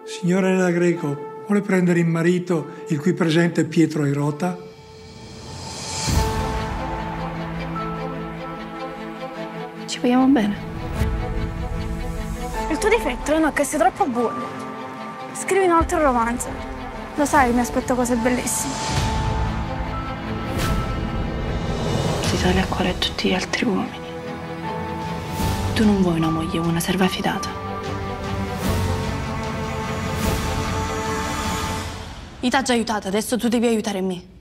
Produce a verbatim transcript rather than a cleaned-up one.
Signora Elena Greco, vuole prendere in marito il qui presente Pietro Airota? Ci vogliamo bene. Il tuo difetto non è che sei troppo buono. Scrivi un altro romanzo. Lo sai, mi aspetto cose bellissime. Ti toglie a cuore tutti gli altri uomini. Tu non vuoi una moglie, vuoi una serva fidata. Io ti ha già aiutato, adesso tu devi aiutare me.